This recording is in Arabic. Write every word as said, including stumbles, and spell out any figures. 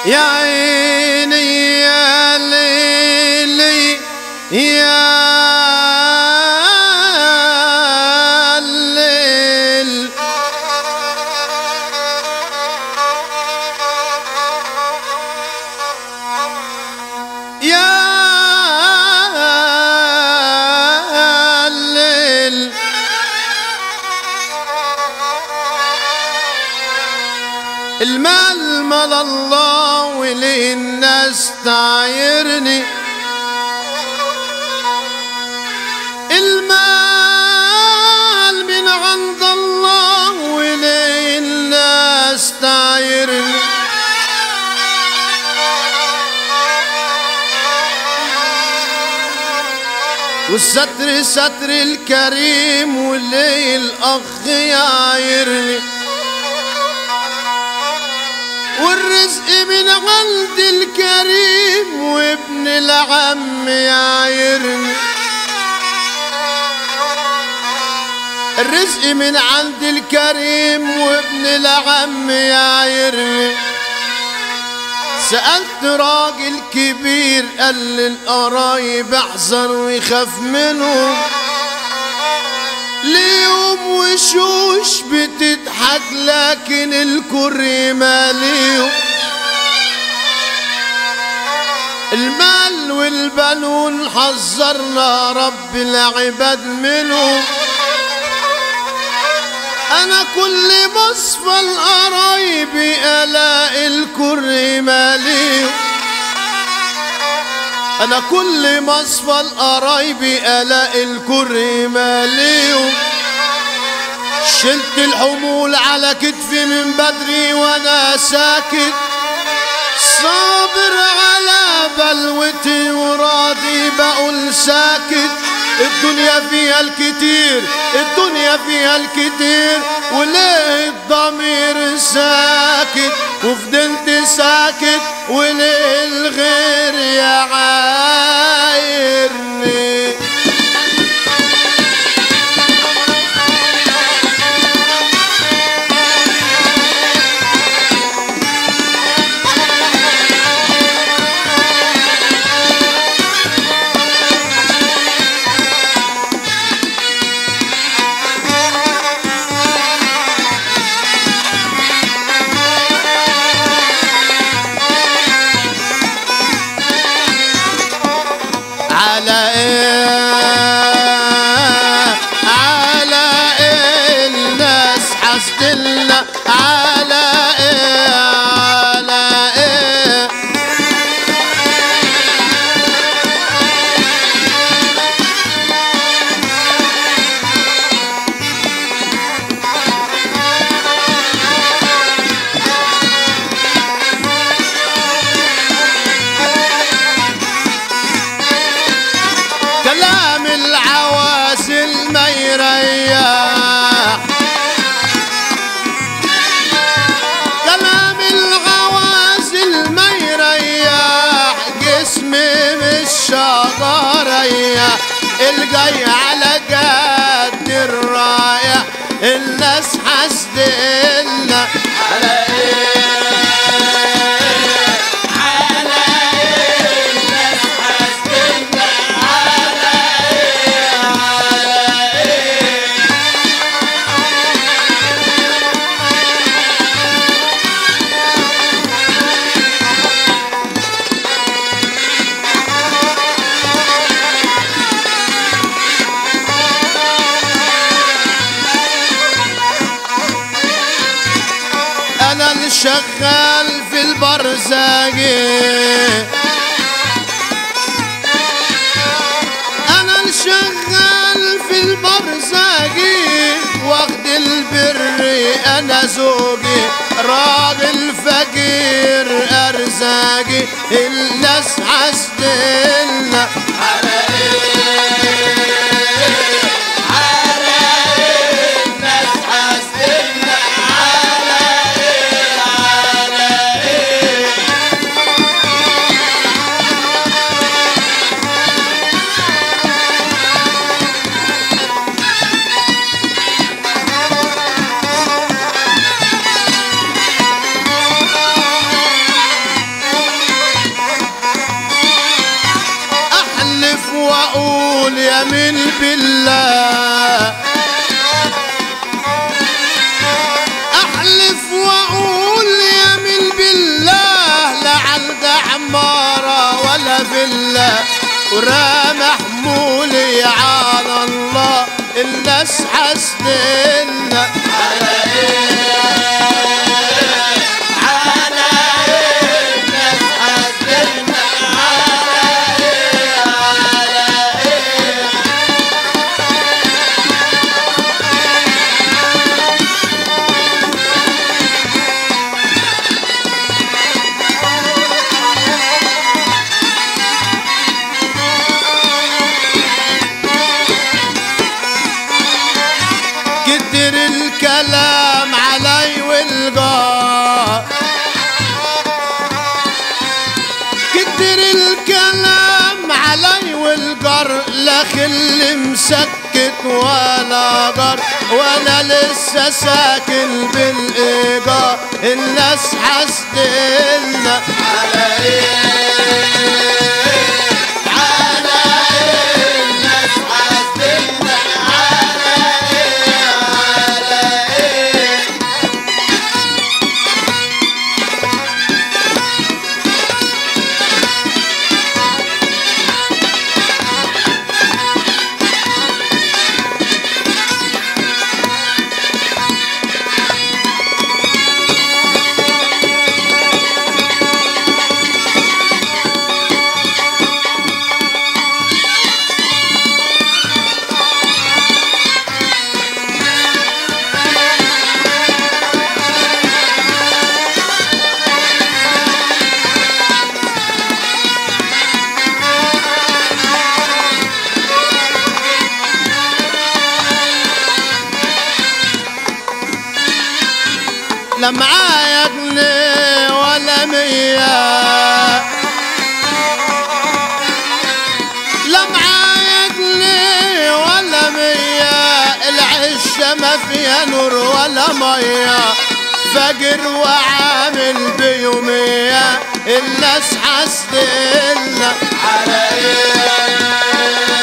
يا عيني يا ليلي يا الليل يا الليل المال مال الله وليه الناس تعايرني المال من عند الله وليه الناس تعايرني والستر ستر الكريم وليه الأخ يعايرني والرزق من عند الكريم وابن العم يعايرني الرزق من عند الكريم وابن العم يعايرني سألت راجل كبير قال لي القرايب احذر ويخاف منهم ليهم وشوش بتضحك لكن الكر ماليهم المال والبنون حذرنا رب العباد منهم انا كل مصفى القرايب الاقي الكر ماليهم انا كل مصفى القرايب الاقي الكر ماليهم شلت الحمول على كتفي من بدري وانا ساكت صابر على بلوتي وراضي بقول ساكت الدنيا فيها الكتير الدنيا فيها الكتير وليه الضمير ساكت وفضلت ساكت وليه الغير يعايرني على ايه على ايه الناس حسدلنا على ايه على ايه كلام العوازل ما يريح كلام العوازل ما يريح جسمي مش ريح الجاي على قد الرايح الناس حسدلنا على ايه أنا الشغال في البرزاقي أنا الشغال في البرزاقي واخد البر أنا زوجي راجل فقير أرزاقي الناس حسدلنا على إيه في الله ورامح حمولي على الله. الناس حسدنا على ايه على ايه الناس حسدنا على ايه على ايه. كتر الكلام علي والجار، كتر الكلام علي والجر، لا خل مسكت ولا جر، وانا لسه ساكن بالايجار. الناس حسدنا على ايه على ايه الناس حسدنا على ايه على ايه. لا معايا جنيه ولا مية، لا معايا جنيه ولا مية، العشة ما فيها نور ولا مية، فاجر وعامل بيومية. الناس حسدنا على ايه